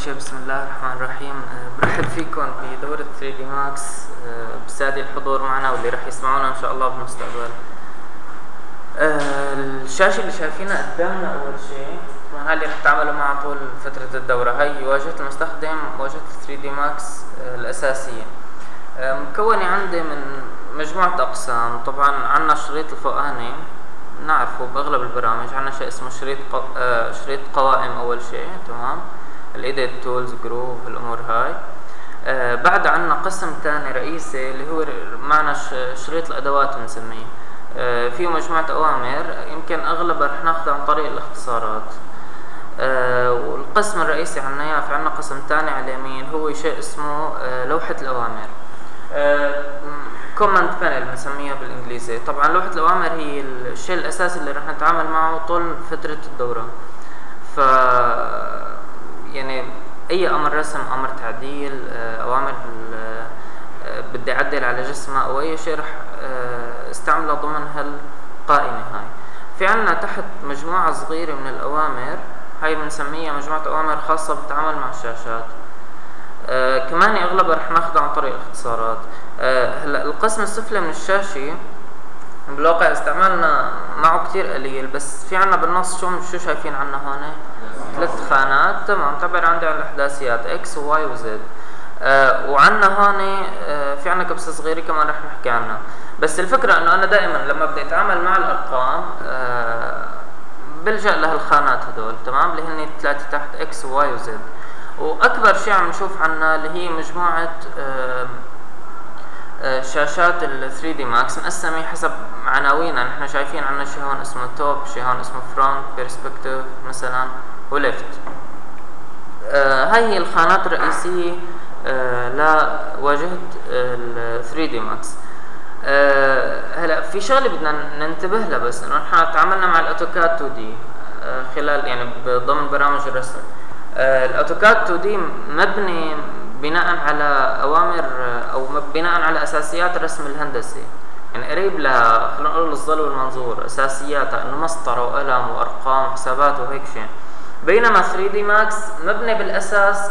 شيء بسم الله الرحمن الرحيم. برحب فيكم بدورة 3D Max. بسعدي الحضور معنا واللي رح يسمعونا إن شاء الله بالمستقبل. الشاشة اللي شايفينها قدامنا أول شيء هاي اللي رح تعملوا معها طول فترة الدورة. هاي واجهة المستخدم، واجهة 3D Max الأساسية، مكونة عندي من مجموعة أقسام. طبعا عنا الشريط الفوقاني نعرفه بأغلب البرامج، عنا شيء اسمه شريط قوائم أول شيء، تمام، الايديت تولز جروف الأمور هاي. بعد عنا قسم تاني رئيسي اللي هو معنا شريط الأدوات بنسميه، فيه مجموعة أوامر يمكن أغلبها رح ناخدها عن طريق الاختصارات. والقسم الرئيسي عنا إياه، في عنا قسم تاني على اليمين هو شيء اسمه لوحة الأوامر، كوماند بانل بنسميها بالانجليزي. طبعا لوحة الأوامر هي الشيء الأساسي اللي رح نتعامل معه طول فترة الدورة. ف يعني أي أمر رسم، أمر تعديل، أوامر بدي أعدل على جسمه أو أي شيء رح استعمله ضمن هالقائمة هاي. في عنا تحت مجموعة صغيرة من الأوامر، هاي بنسميها مجموعة أوامر خاصة بالتعامل مع الشاشات. كمان أغلبها رح ناخدها عن طريق الاختصارات. هلا القسم السفلي من الشاشة بالواقع استعمالنا معه كتير قليل، بس في عنا بالنص شو شايفين عنا هون؟ 3 خانات، تمام، تعبر عندي عن الإحداثيات اكس وواي وزد. وعنا هون في عنا كبسة صغيرة كمان رح نحكي عنها. بس الفكرة انه انا دائما لما بدي اتعامل مع الارقام بلجأ لهالخانات هدول، تمام، اللي هن 3 تحت اكس وواي وزد. واكبر شيء عم نشوف عنا اللي هي مجموعة شاشات ال 3D Max مقسمة حسب عناوينها. نحن شايفين عنا شيء هون اسمه توب، شيء هون اسمه فرونت، بيرسبكتيف مثلا، وليفت. هاي هي الخانات الرئيسية لواجهة ال 3D Max. هلا في شغله بدنا ننتبه لها، بس انه نحن تعاملنا مع الاوتوكاد 2D خلال يعني ضمن برامج الرسم. الاوتوكاد 2D مبني بناء على اوامر او بناء على اساسيات الرسم الهندسي، يعني قريب لها خلينا نقول الظل والمنظور، اساسياتها انه مسطره وقلم وارقام وحسابات وهيك شيء. بينما 3D Max مبني بالاساس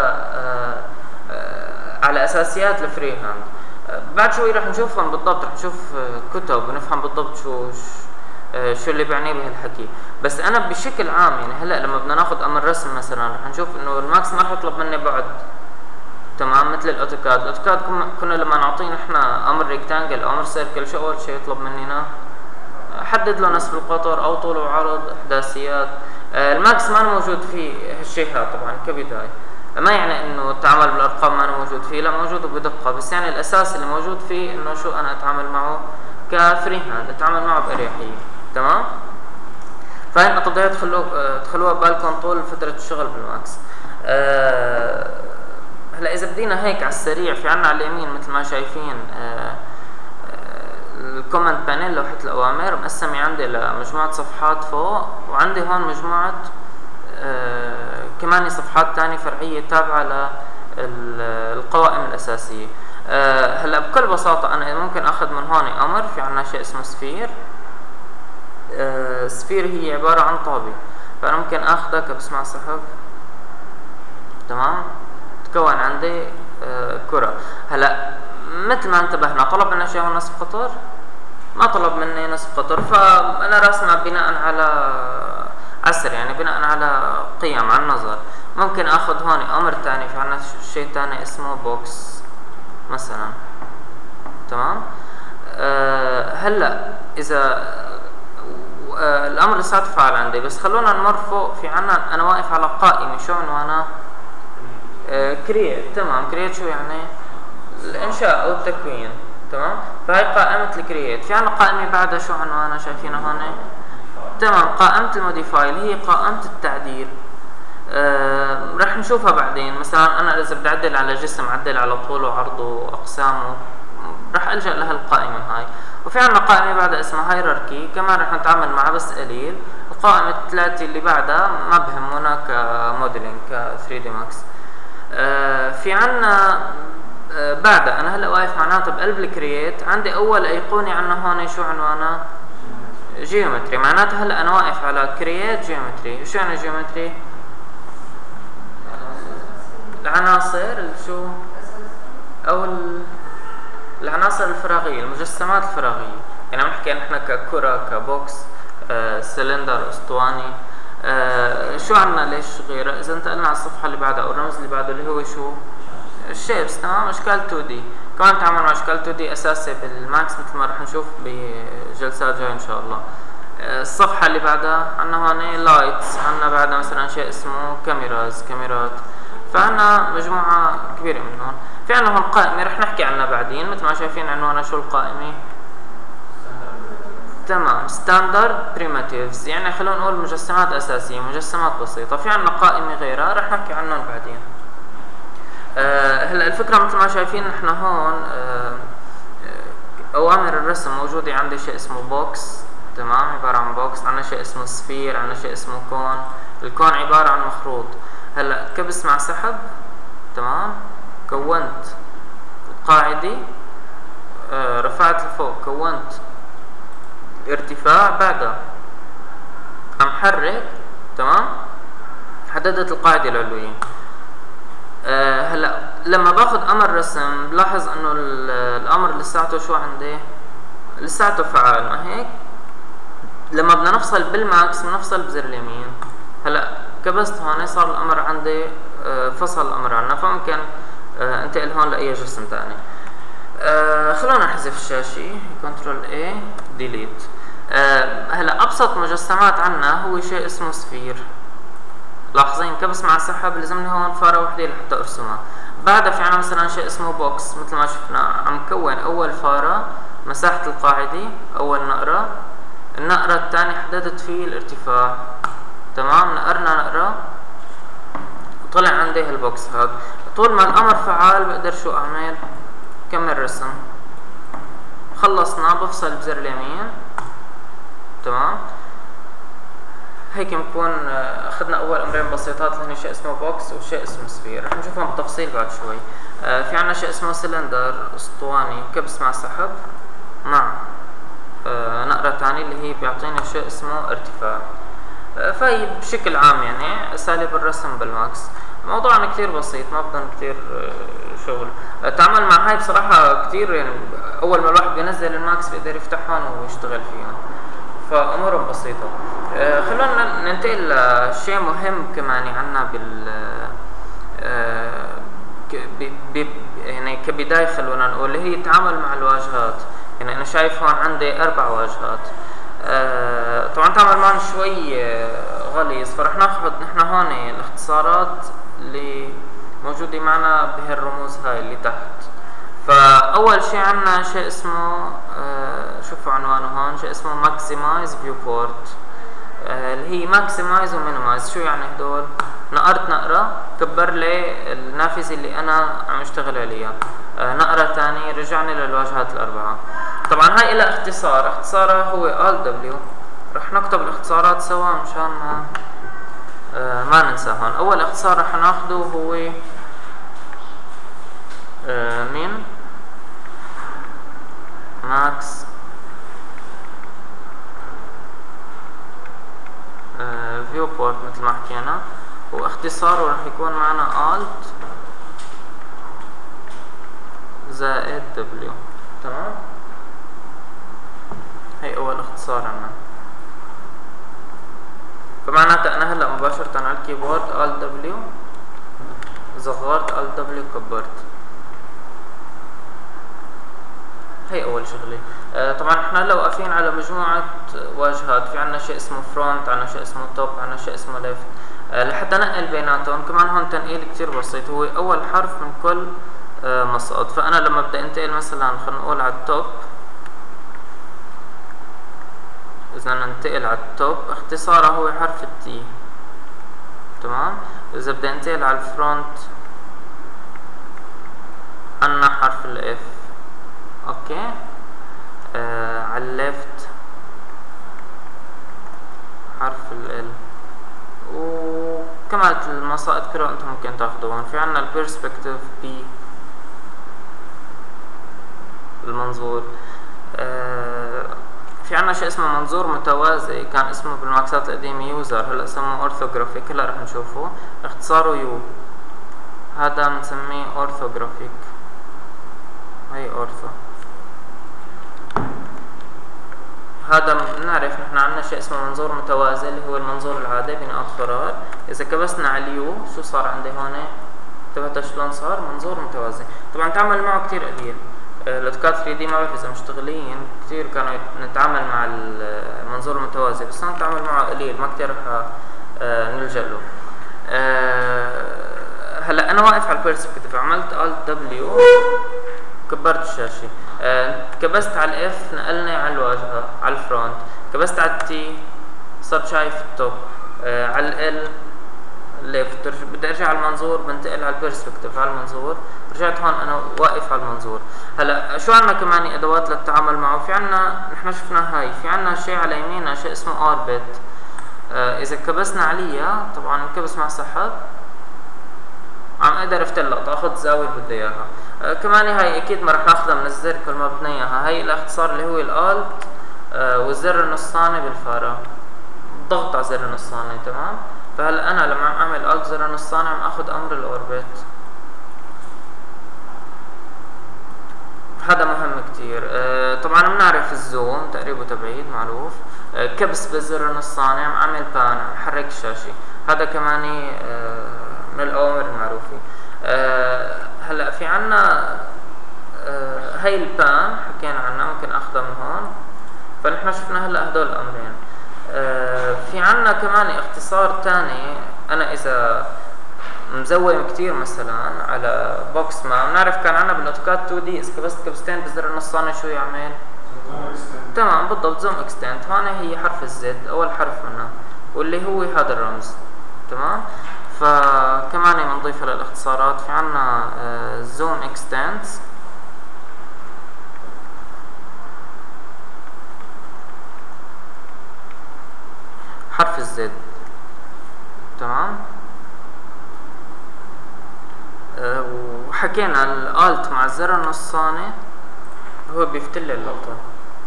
على اساسيات الفري هاند. بعد شوي رح نشوفهم بالضبط، رح نشوف كتب ونفهم بالضبط شو اللي بيعني بهالحكي. بس انا بشكل عام يعني هلا لما بدنا ناخذ امر رسم مثلا رح نشوف انه الماكس ما رح يطلب مني بعد، تمام، مثل الاوتوكاد. الاوتوكاد كنا لما نعطيه نحن امر ريكتانجل او امر سيركل، شو اول شيء يطلب مننا؟ حدد له نصف القطر او طول وعرض، احداثيات. الماكس ما موجود فيه هالشيء هذا طبعا كبدايه، ما يعني انه التعامل بالارقام ما موجود فيه، لا موجود بدقه، بس يعني الاساس اللي موجود فيه انه شو انا اتعامل معه كفري هاند، اتعامل معه باريحيه، تمام. فهي النقطه تخلوها ببالكم طول فتره الشغل بالماكس. هلا اذا بدينا هيك على السريع، في عنا على اليمين مثل ما شايفين الكوماند بانل، لوحه الاوامر مقسمه عندي لمجموعه صفحات فوق، وعندي هون مجموعه كمان صفحات تانية فرعية تابعة للقوائم الأساسية. هلا بكل بساطة أنا ممكن أخذ من هون أمر، في عنا شيء اسمه سفير. سفير هي عبارة عن طابة، فأنا ممكن أخذها كبس مع سحب، تمام، تكون عندي كرة. هلا مثل ما انتبهنا طلب منا شيء هون نصف قطر؟ ما طلب مني نصف قطر، فأنا راسمها بناء على عسر، يعني بناء على قيم عن نظر. ممكن اخذ هون امر تاني، في عنا شيء تاني اسمه بوكس مثلا، تمام. هلا اذا الامر لسه تفعل عندي، بس خلونا نمر فوق. في عنا انا واقف على قائمه شو عنوانها؟ كرييت، تمام. كرييت شو يعني؟ الانشاء او التكوين، تمام. فهي قائمه الكرييت. في عنا قائمه بعدها شو عنوانها؟ شايفينها هون، تمام، قائمة الموديفاي اللي هي قائمة التعديل. رح نشوفها بعدين. مثلا أنا إذا بدي أعدل على جسم، أعدل على طوله وعرضه وأقسامه، رح ألجأ لها القائمة هاي. وفي عنا قائمة بعدها اسمها هيراركي، كمان رح نتعامل معها بس قليل. القائمة 3 اللي بعدها ما بهمنا كموديلينج ك 3D Max. في عنا بعدها أنا هلا واقف معناته بقلب الكرييت، عندي أول أيقونة عنا هون شو عنوانها؟ جيومتري. معناتها هلا انا واقف على كرييت جيومتري. شو يعني جيومتري؟ العناصر شو او العناصر الفراغيه، المجسمات الفراغيه. يعني عم نحكي نحن ككره، كبوكس، سلندر، اسطواني. شو عنا ليش غيره؟ اذا انتقلنا على الصفحه اللي بعدها او الرمز اللي بعده اللي هو شو؟ الشيبس. تمام، اشكال 2D. كمان نتعامل مع اشكال 2D اساسي بالماكس مثل ما رح نشوف بجلسات جاي ان شاء الله. الصفحه اللي بعدها عنا هون لايتس، عنا بعدها مثلا شيء اسمه كاميرات. فعنا مجموعه كبيره منهم. في عنا هون قائمه رح نحكي عنها بعدين. مثل ما شايفين عنوانها شو القائمه؟ تمام، ستاندرد بريماتيفز، يعني خلونا نقول مجسمات اساسيه، مجسمات بسيطه. في عنا قائمه غيرها رح نحكي عنهم بعدين. هلا الفكره مثل ما شايفين نحن هون اوامر الرسم موجوده عندي شيء اسمه بوكس. تمام، عباره عن بوكس. عندنا شيء اسمه سفير، عندنا شيء اسمه كون. الكون عباره عن مخروط. هلا كبس مع سحب. تمام، كونت قاعده، رفعت لفوق، كونت ارتفاع، بعدها عم حرك. تمام، حددت القاعده العلويه. هلا لما باخذ امر رسم بلاحظ انه الامر لساته شو عندي؟ لساته فعال، ما هيك؟ لما بدنا نفصل بالماكس بنفصل بزر اليمين. هلا كبست هون صار الامر عندي فصل الامر عنا، فممكن انتقل هون لاي جسم ثاني. خلونا نحذف الشاشه، كنترول A ديليت. هلا ابسط مجسمات عنا هو شيء اسمه سفير. لاحظين كبس مع سحب لازمني هون فاره وحده لحتى ارسمها. بعدها في عنا مثلا شيء اسمه بوكس، مثل ما شفنا عم كون اول فاره، مساحه القاعده، اول نقره. النقره الثانيه حددت فيه الارتفاع. تمام، نقرة وطلع عندي هالبوكس هذا. طول ما الامر فعال بقدر شو اعمل؟ كمل رسم. خلصنا، بفصل بزر اليمين. تمام، هيك بنكون اخذنا اول امرين بسيطات اللي هن شيء اسمه بوكس وشيء اسمه سفير. رح نشوفهم بالتفصيل بعد شوي. في عنا شيء اسمه سلندر، اسطواني، كبس مع سحب مع نقرة ثانية اللي هي بيعطيني شيء اسمه ارتفاع. فهي بشكل عام يعني اساليب الرسم بالماكس. موضوعنا كتير بسيط، ما بدنا كتير شغل. التعامل مع هاي بصراحة كتير يعني اول ما الواحد بينزل الماكس بيقدر يفتحهم ويشتغل فيهم، فامورهم بسيطة. خلونا ننتقل لشيء مهم كمان عنا يعني كبداية خلونا نقول اللي هي التعامل مع الواجهات. يعني انا شايف هون عندي 4 واجهات. طبعا تعامل معهم شوي غليظ، فرح ناخذ نحن هون الاختصارات اللي موجودة معنا بهالرموز هاي اللي تحت. فاول شيء عنا شيء اسمه شوفوا عنوانه هون، شيء اسمه ماكسمايز فيو بورت، اللي هي ماكسمايز ومينيمايز. شو يعني هدول؟ نقرت نقرة كبر لي النافذة اللي انا عم اشتغل عليها. نقرة ثانية رجعني للواجهات الاربعة. طبعا هاي لها اختصار، اختصارها هو ALT-W. رح نكتب الاختصارات سوا مشان ما ننسى. هون اول اختصار رح ناخده هو مين؟ ماكس فيو بورت مثل ما حكينا، واختصاره رح يكون معنا ALT زائد W. تمام، هي اول اختصار عنا. فمعناتها انا هلا مباشرة على الكيبورد ALT-W، صغرت ALT-W، كبرت. هي اول شغله. طبعا احنا هلا واقفين على مجموعه واجهات. في عنا شيء اسمه فرونت، عنا شيء اسمه توب، عنا شيء اسمه ليفت. لحتى ننقل بيناتهم كمان هون تنقيل كتير بسيط، هو اول حرف من كل مصعد. فانا لما بدي انتقل مثلا خلينا نقول على التوب، اذا ننتقل على التوب اختصارها هو حرف التي. تمام، اذا بدي انتقل على الفرونت عنا حرف الاف. اوكي، على الليفت حرف ال. وكمان المصائد كلها انتم ممكن تاخذوهم. في عنا البيرسبكتيف بي، المنظور. في عنا شيء اسمه منظور متوازي، كان اسمه بالماكسات القديمة يوزر، هلا سموه اورثوغرافيك، هلا رح نشوفه. اختصاره يو. هذا بنسميه اورثوغرافيك، هي اورثو. هذا بنعرف نحن عندنا شيء اسمه منظور متوازي اللي هو المنظور العادي بنقاط فرار. اذا كبسنا على اليو شو صار عندي هون؟ انتبهت شلون صار منظور متوازي. طبعا تعامل معه كتير قليل، الاوتوكاد 3 دي ما بعرف اذا مشتغلين كتير كانوا نتعامل مع المنظور المتوازي، بس هون التعامل معه قليل ما كتير رح نلجأ له. هلا انا واقف على البيرسبكتيف، عملت Alt W كبرت الشاشة، كبست على الاف نقلني على الواجهة على الفرونت، كبست على التي صرت شايف التوب، على ال ليفت، بدي ارجع على المنظور بنتقل على البيرسبكتيف على المنظور، رجعت هون انا واقف على المنظور. هلا شو عندنا كمان ادوات للتعامل معه؟ في عندنا نحن شفنا هاي، في عندنا شيء على يميننا شيء اسمه اوربت، اذا كبسنا عليها طبعا الكبس مع سحب عم اقدر افتح اللقطة اخذ الزاوية اللي بدي اياها. كمان هاي اكيد ما رح ناخذها من الزر كل ما بدنا اياها، هاي الاختصار اللي هو الالت والزر النصاني بالفارة، الضغط على زر النصاني. تمام، فهلا انا لما عم اعمل الت زر النصاني عم اخذ امر الاوربت، هذا مهم كتير. طبعا بنعرف الزوم تقريب وتبعيد معروف، كبس بالزر النصاني عم اعمل بان عم حرك الشاشة، هذا كمان من الاوامر المعروفة. هلا في عنا هاي البان حكينا عنها ممكن اخذها من هون، فنحن شفنا هلا هدول الامرين. في عنا كمان اختصار تاني، انا اذا مزوم كتير مثلا على بوكس ما بنعرف كان عنا بالاوتوكاد 2 دي اذا كبست كبستين بالزر النصاني شو يعمل؟ تمام بالضبط زوم اكستنت. هون هي حرف الزد اول حرف منها واللي هو هذا الرمز. تمام، فكمان بنضيفها للاختصارات. في عنا زوم اكستنت، حرف الزد. تمام، وحكينا الالت مع الزر النصاني هو بيفتح لي اللقطة.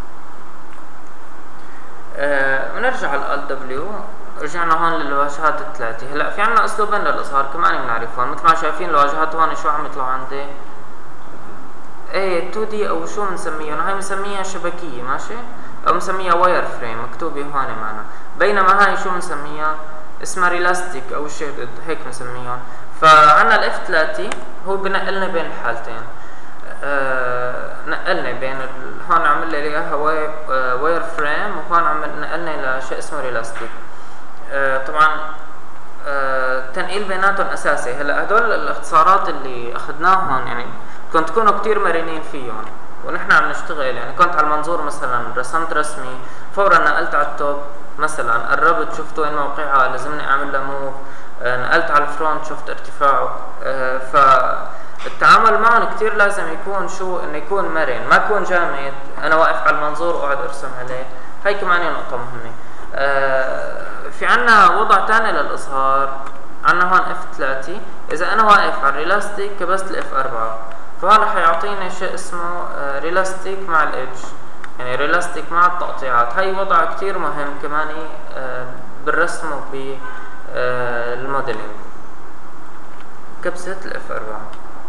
بنرجع على الالت دبليو، رجعنا هون للواجهات الثلاثة. هلا في عنا اسلوبين للاظهار كمان بنعرفهم، مثل ما شايفين الواجهات هون شو عم يطلعوا عندي؟ ايه 2 دي او شو بنسميهم؟ هاي بنسميها شبكية ماشي، او بنسميها واير فريم مكتوبة هون معنا، بينما هاي شو بنسميها؟ اسمها ريلاستيك او شيدد هيك بنسميهم. فعنا الاف 3 هو بنقلنا بين الحالتين، نقلنا بين هون عمل لي اياها واير فريم، وهون عمل نقلنا لشيء اسمه ريلاستيك. طبعا التنقيل بيناتهم اساسي. هلا هدول الاختصارات اللي اخذناهم يعني كنت تكونوا كتير مرنين فيهم ونحن عم نشتغل. يعني كنت على المنظور مثلا رسمت رسمي، فورا نقلت على التوب مثلا قربت شفت وين موقعها لازمني اعمل له موف، نقلت على الفرونت شفت ارتفاعه. فالتعامل معهم كتير لازم يكون شو انه يكون مرن، ما يكون جامد انا واقف على المنظور وقاعد ارسم عليه. هاي كمان نقطة مهمة. في عنا وضع تاني للاظهار، عنا هون F3، اذا انا واقف على الريلاستيك كبست ال F4 فهون رح يعطيني شيء اسمه ريلاستيك مع الإدج، يعني ريلاستيك مع التقطيعات. هاي وضع كتير مهم كمان بالرسم وبالموديلينج. كبسة ال F4.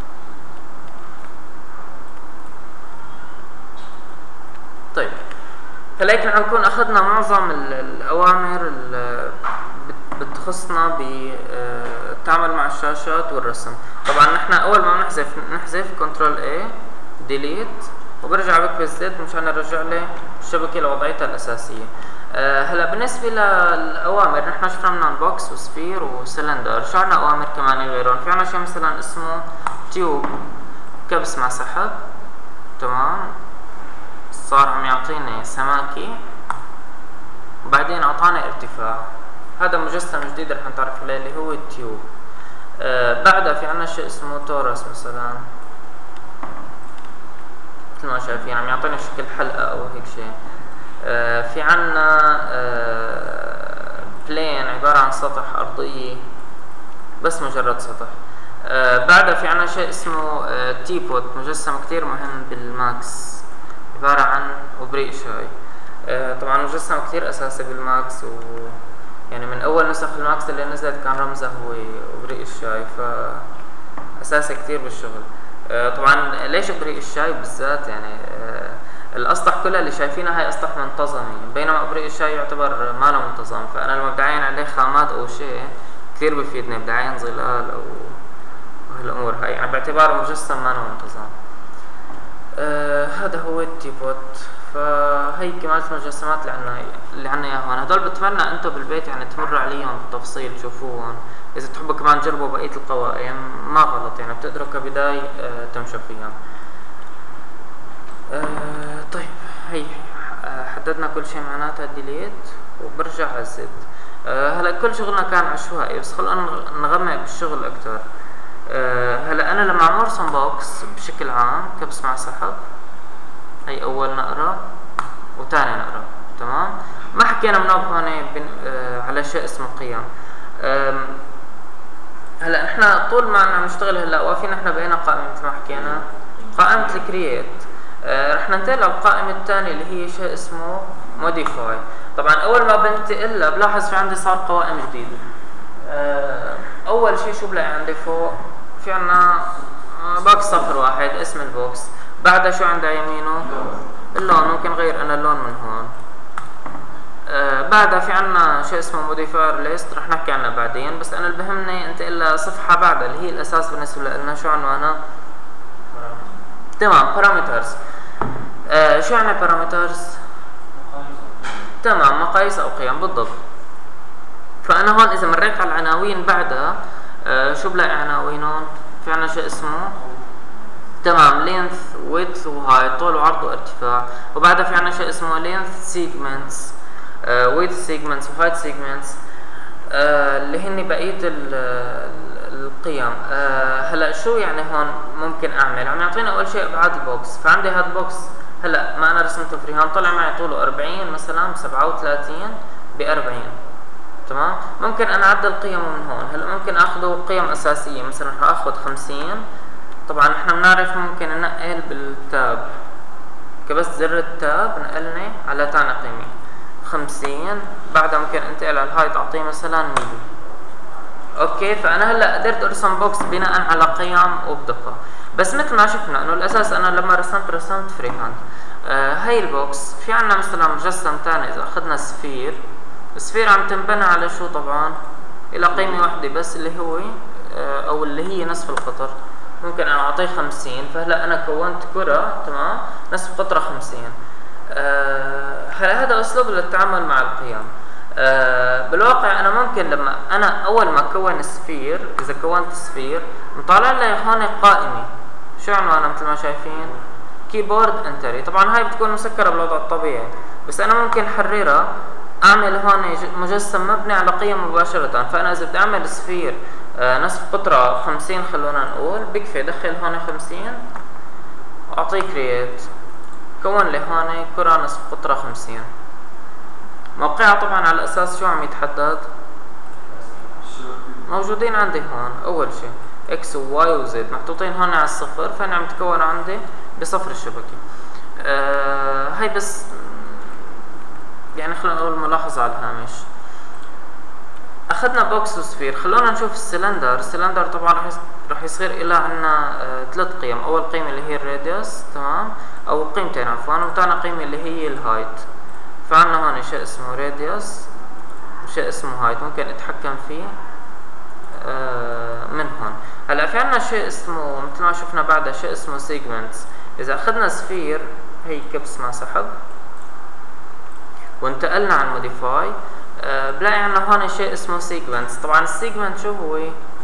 طيب هلا هيك نحن نكون اخذنا معظم الاوامر اللي بتخصنا بالتعامل مع الشاشات والرسم. طبعا نحن اول ما نحذف كنترول A ديليت وبرجع بكبس زد مشان نرجع لي الشبكه لوضعيتها الاساسيه. هلا بالنسبه للاوامر نحن شفنا منهم بوكس وسفير وسلندر. شو عندنا اوامر كمان غيرهم؟ في عندنا شيء مثلا اسمه تيوب، كبس مع سحب. تمام، صار عم يعطيني سماكي وبعدين اعطاني ارتفاع. هذا مجسم جديد رح نتعرف عليه اللي هو التيوب. بعدها في عنا شيء اسمه تورس مثلا، مثل ما شايفين عم يعطيني شكل حلقة او هيك شيء. في عنا بلين عبارة عن سطح ارضية بس مجرد سطح. بعدها في عنا شيء اسمه تيبوت، مجسم كتير مهم بالماكس عبارة عن وبريق شاي. طبعا مجسم كتير اساسي بالماكس، و يعني من اول نسخ الماكس اللي نزلت كان رمزه هو وبريق الشاي. ف اساسي كتير بالشغل. طبعا ليش ابريق الشاي بالذات يعني الاسطح كلها اللي شايفينها هاي اسطح منتظمه، بينما ابريق الشاي يعتبر ما له منتظم، فانا لما بدي اعين عليه خامات او شيء كثير بفيدني، بدي اعين ظلال او هالامور هاي، يعني باعتباره مجسم ما له منتظم. هذا هو التيبوت. فهي كمالة المجسمات اللي عنا اياها هون. هدول بتمنى انتم بالبيت يعني تمروا عليهم بالتفصيل تشوفوهم، اذا تحبوا كمان تجربوا بقية القوائم ما غلط، يعني بتقدروا كبداية تمشوا فيها. طيب هي حددنا كل شيء معناتها ديليت وبرجع هزد. هلا كل شغلنا كان عشوائي، بس خلونا نغمق بالشغل اكتر. هلا انا لما عم ارسم بوكس بشكل عام كبس مع سحب، هي اول نقرة وثاني نقرة، تمام. ما حكينا بنوب هون على شيء اسمه قيم. هلا نحن طول ما عم نشتغل هلا واقفين نحن بقينا قائمة مثل ما حكينا قائمة الكرييت. رح ننتقل للقائمة الثانية اللي هي شيء اسمه موديفاي. طبعا اول ما بنتقل لها بلاحظ في عندي صار قوائم جديدة. اول شيء شو بلاقي عندي فوق؟ في عنا بوكس 01 اسم البوكس، بعدها شو عندها يمينه؟ اللون، ممكن غير انا اللون من هون. بعدها في عنا شيء اسمه موديفاير ليست، رح نحكي عنها بعدين، بس انا اللي بهمني انتقل لصفحة بعدها اللي هي الاساس بالنسبة لنا. شو عنوانها؟ تمام، بارامترز. شو يعني بارامترز؟ تمام، مقاييس او قيم بالضبط. فانا هون اذا مريت على العناوين بعدها شو بلاقي عناوينهم؟ في عنا شيء اسمه تمام لينث ويدث وهاي، طول وعرض وارتفاع، وبعدها في عنا شيء اسمه لينث سيجمنتس ويدث سيجمنتس وهايت سيجمنتس اللي هن بقيه القيم. هلا شو يعني هون ممكن اعمل؟ عم يعطينا اول شيء ابعاد البوكس، فعندي هذا البوكس هلا ما انا رسمته فريهان طلع معي طوله 40 مثلا ب 37 ب 40، تمام. ممكن انا اعدل قيمه من هون. هلا ممكن اخذه قيم اساسيه، مثلا رح اخذ 50. طبعا نحن بنعرف ممكن ننقل بالتاب، كبس زر التاب نقلني على ثاني قيمه 50، بعدها ممكن انتقل على الهاي تعطيه مثلا 100. اوكي، فانا هلا قدرت ارسم بوكس بناء على قيم وبدقه. بس مثل ما شفنا انه الاساس انا لما رسمت فري هاند. هاي البوكس في عنا مثلا مجسم ثاني، اذا اخذنا سفير، السفير عم تنبنى على شو؟ طبعا الى قيمه واحده بس اللي هو او اللي هي نصف القطر. ممكن انا اعطيه 50، فهلا انا كونت كره، تمام، نصف قطره 50. هلا هذا اسلوب للتعامل مع القيم. بالواقع انا ممكن لما انا اول ما كون السفير، اذا كونت سفير مطالع لي هون قائمه شو عنوانها مثل ما شايفين؟ كيبورد انتري. طبعا هاي بتكون مسكره بالوضع الطبيعي، بس انا ممكن احررها اعمل هون مجسم مبني على قيم مباشره. فانا اذا بدي اعمل سفير نصف قطره 50 خلونا نقول، بكفي دخل هون 50 واعطيه كرييت، كون لي هون كره نصف قطره 50. موقعها طبعا على اساس شو عم يتحدد؟ موجودين عندي هون اول شيء اكس وواي وزد محطوطين هون على الصفر، فانا عم تكون عندي بصفر الشبكه. هاي بس يعني خلينا نقول ملاحظه على الهامش. اخذنا بوكس وسفير، خلونا نشوف السلندر. السلندر طبعا رح يصير إلى عنا 3 قيم. اول قيمه اللي هي الراديوس، تمام، او قيمتين عفوا، وثاني قيمه اللي هي الهايت. فعندنا هون شيء اسمه راديوس وشيء اسمه هايت، ممكن اتحكم فيه من هون. هلا في عندنا شيء اسمه مثل ما شفنا بعدها شيء اسمه سيجمنتس. اذا اخذنا سفير هي كبس مع سحب وانتقلنا على الموديفاي، بلاقي عندنا هون شيء اسمه سيجمنتس. طبعا السيجمنت شو هو؟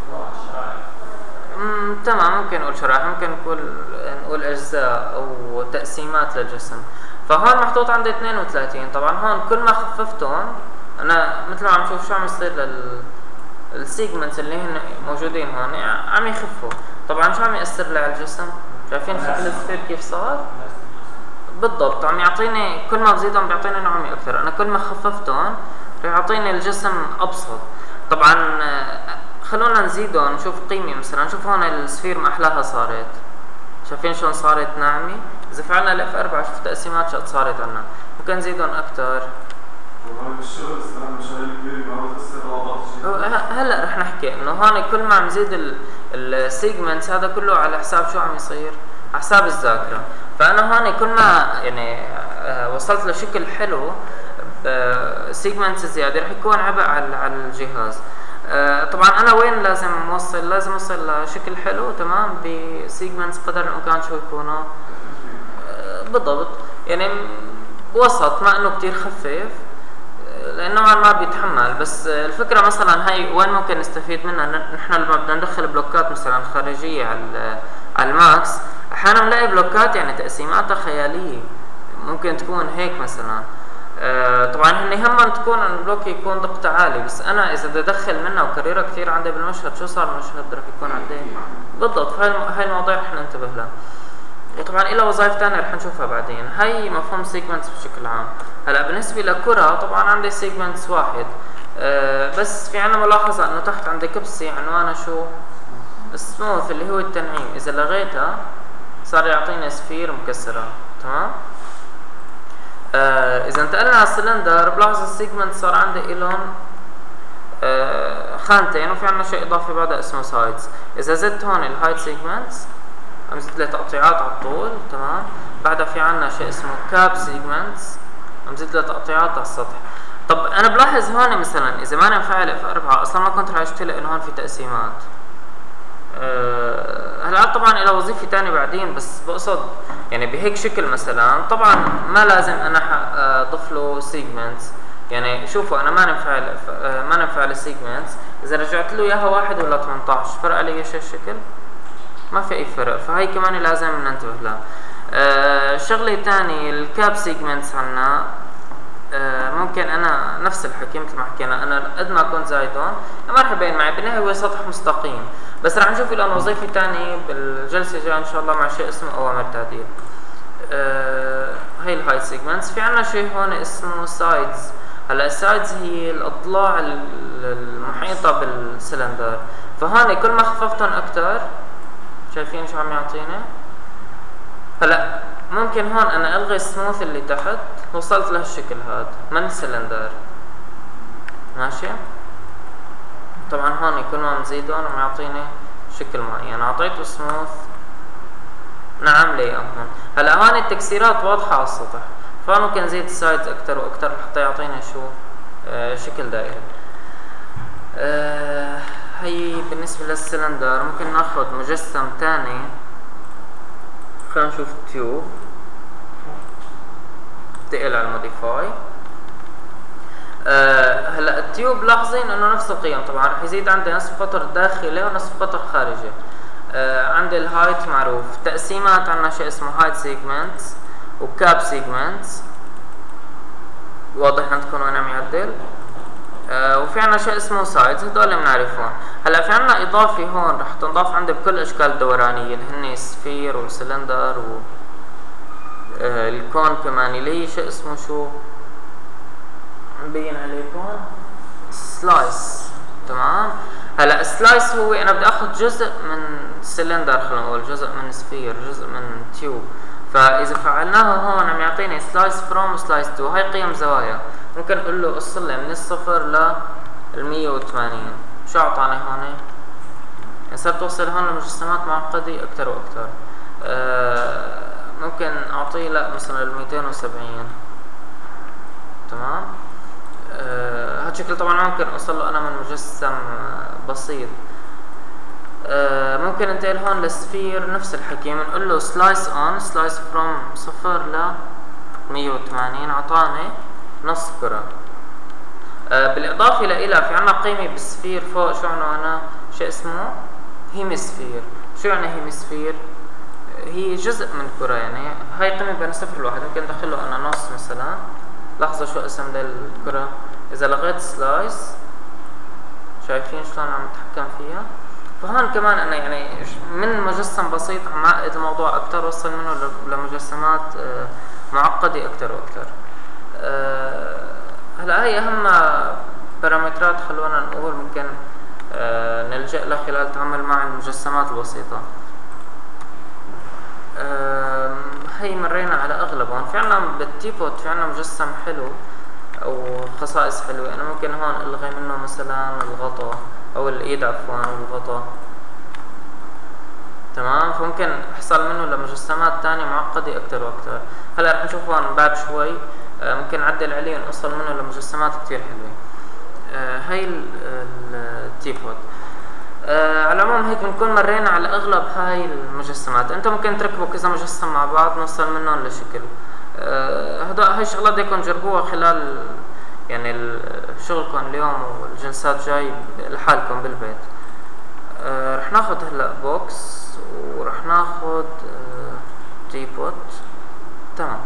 تمام، ممكن نقول شرائح، ممكن نقول اجزاء او تقسيمات للجسم. فهون محطوط عندي 32. طبعا هون كل ما خففتهم انا مثل ما عم نشوف شو عم يصير السيجمنتس اللي هن موجودين هون عم يخفوا. طبعا شو عم يأثر لي على الجسم؟ شايفين شكل السفير كيف صار؟ بالضبط، عم يعطيني كل ما بزيدهم بيعطيني نعومة اكثر. انا كل ما خففتهم رح يعطيني الجسم ابسط. طبعا خلونا نزيدهم نشوف قيمة. مثلا شوف هون السفير ما احلاها صارت، شايفين شلون صارت ناعمة؟ اذا فعلنا الاف 4 شوف تقسيمات شو صارت عنا. ممكن نزيدهم اكثر. هلا رح نحكي انه هون كل ما عم يزيد السيجمنتس هذا كله على حساب شو عم يصير؟ على حساب الذاكره. فانا هون كل ما يعني وصلت لشكل حلو سيجمنتس زياده رح يكون عبء على الجهاز. طبعا انا وين لازم اوصل؟ لازم اوصل لشكل حلو تمام بسيجمنتس قدر الامكان شو يكونوا بالضبط، يعني وسط، ما انه كتير خفيف لانه نوعا ما بيتحمل. بس الفكره مثلا هاي وين ممكن نستفيد منها؟ نحن لما بدنا ندخل بلوكات مثلا خارجيه على الماكس احيانا بنلاقي بلوكات يعني تقسيماتها خياليه، ممكن تكون هيك مثلا. طبعا هن هم تكون البلوك يكون دقته عالي، بس انا اذا بدي ادخل منها وكررها كثير عندي بالمشهد شو صار المشهد رح يكون عندي بالضبط. هاي المواضيع رح ننتبه لها. وطبعا إلى وظائف ثانيه رح نشوفها بعدين. هاي مفهوم سيكونس بشكل عام. هلا بالنسبه لكره طبعا عندي سيكونس واحد، بس في عنا ملاحظه انه تحت عندي كبسه عنوانها شو؟ سموث اللي هو التنعيم. اذا لغيتها صار يعطينا سفير مكسره تمام. اذا انتقلنا على السلندر بلاحظ السيجمنت صار عندي لهم خانتين وفي عنا شيء اضافي بعدها اسمه سايدز. اذا زدت هون الهايت سيجمنتس عم زدت لها تقطيعات على الطول تمام. بعدها في عنا شيء اسمه كاب سيجمنتس عم زدت لها تقطيعات على السطح. طب انا بلاحظ هون مثلا اذا ما انا مفعل اف 4 اصلا ما كنت رح اشتغل انه هون في تقسيمات. هلا طبعا الى وظيفه ثانيه بعدين، بس بقصد يعني بهيك شكل مثلا طبعا ما لازم انا اضيف له سيجمنتس. يعني شوفوا انا ما نفعل السيجمنتس، اذا رجعت له اياها 1 ولا 18 فرق علي ايش الشكل؟ ما في اي فرق. فهي كمان لازم ننتبه لها. شغله ثانيه الكاب سيجمنتس عنا ممكن انا نفس الحكي مثل ما حكينا، انا قد ما كنت زايدون ما رح يبين معي، بالنهايه هو سطح مستقيم. بس رح نشوف له وظيفه ثانيه بالجلسه الجايه ان شاء الله مع شيء اسمه اوامر تعديل. هي الهايت سيجمنتس. في عنا شيء هون اسمه سايدز. هلا السايدز هي الاضلاع المحيطه بالسلندر. فهون كل ما خففتهم اكثر شايفين شو عم يعطينا؟ هلا ممكن هون انا الغي السموث اللي تحت وصلت لهالشكل هذا من السلندر ماشي. طبعا هون كل ما مزيدون عم يعطيني شكل معين. اعطيته سموث نعم لي هون. هلا هون التكسيرات واضحه على السطح، فممكن نزيد السايدز اكثر واكثر لحتى يعطينا شو شكل دائري. هي بالنسبه للسلندر. ممكن ناخذ مجسم ثاني. خلينا نشوف تيوب. انتقل على الموديفاي. هلا التيوب لاحظين انه نفس القيم طبعا رح يزيد عندي نصف قطر داخلي ونصف قطر خارجي. عندي الهايت معروف. تقسيمات عندنا شيء اسمه هايت سيجمنتس وكاب سيجمنتس، واضح عندكم وين عم يعدل. وفي عنا شيء اسمه سايدز، هدول بنعرفهم. هلا في عنا اضافه هون رح تنضاف عندي بكل الاشكال الدورانيه اللي هن سفير وسلندر الكون كمان، اللي هي شيء اسمه شو مبين عليكم؟ سلايس تمام. هلا السلايس هو انا بدي اخذ جزء من سلندر، خلينا نقول جزء من سفير، جزء من تيوب. فاذا فعلناها هون عم يعطيني سلايس فروم وسلايس تو. هاي قيم زوايا. ممكن اقول له قص لي من الصفر لل 180. شو اعطاني هون؟ يعني صرت اوصل هون لمجسمات معقده اكثر واكثر. ممكن اعطيه لا مثلا ال 270 تمام. هذا الشكل طبعا ممكن اوصل له انا من مجسم بسيط. ممكن انتقل هون للسفير نفس الحكي، بنقول له سلايس اون سلايس فروم 0 ل 180 اعطاني نص كرة. بالاضافه لها في عنا قيمه بالسفير فوق شو عنوانها؟ شيء اسمه هيمسفير. شو يعني هيمسفير؟ هي جزء من كرة، يعني هاي قيمه بين 0 و 1. ممكن ادخل له انا نص مثلا. لاحظوا شو اسم للكرة. اذا لغيت سلايس شايفين شلون عم اتحكم فيها. فهون كمان انا يعني من مجسم بسيط عم اعقد الموضوع اكثر، وصل منه لمجسمات معقده اكثر واكثر. هلا هي اهم بارامترات خلونا نقول ممكن نلجأ لها خلال التعامل مع المجسمات البسيطه. هي مرينا على اغلبهم. في عنا بالتيبوت في عنا مجسم حلو او خصائص حلوة. انا ممكن هون الغي منه مثلا الغطاء او الايد عفوا الغطاء، تمام. فممكن احصل منه لمجسمات تانية معقدة اكتر واكتر. هلا رح نشوف هون بعد شوي ممكن نعدل عليه ونوصل منه لمجسمات كتير حلوة. هاي التيبود. على العموم هيك بنكون مرينا على اغلب هاي المجسمات. انت ممكن تركبوا كذا مجسم مع بعض نوصل منهم لشكل. هاي الشغلات بدكم تجربوها خلال يعني شغلكم اليوم والجلسات جاي لحالكم بالبيت. رح ناخد هلا بوكس ورح ناخد تيبود، تمام.